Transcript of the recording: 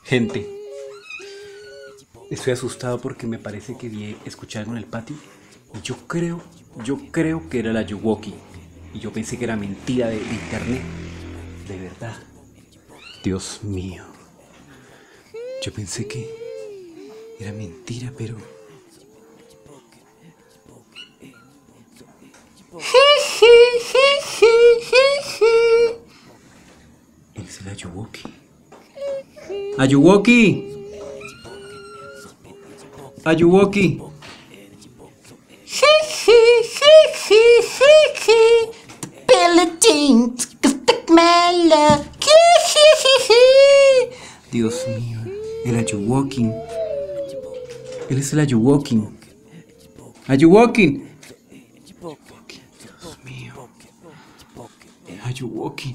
Gente, estoy asustado porque me parece que escuché algo en el patio y yo creo que era la Yuwoki y yo pensé que era mentira de internet, de verdad. Dios mío, yo pensé que era mentira, pero es la Yuwoki. Ayuwoki, Ayuwoki. Pelletin, stukmelle. Dios mío, el Ayuwoki. Él es el Ayuwoki. Ayuwoki. Dios mío, Ayuwoki.